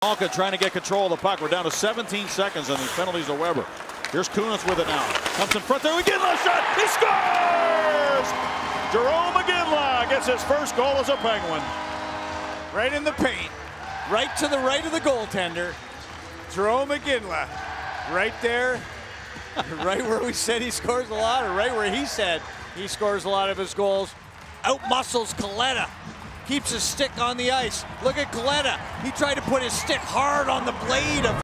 Malka trying to get control of the puck. We're down to 17 seconds on these penalties to Weber. Here's Kunitz with it now. Comes in front there. Iginla shot. He scores! Jarome Iginla gets his first goal as a Penguin. Right in the paint. Right to the right of the goaltender. Jarome Iginla. Right there. Right where we said he scores a lot, or right where he said he scores a lot of his goals. Out-muscles Kaleta. Keeps his stick on the ice. Look at Kaleta. He tried to put his stick hard on the blade of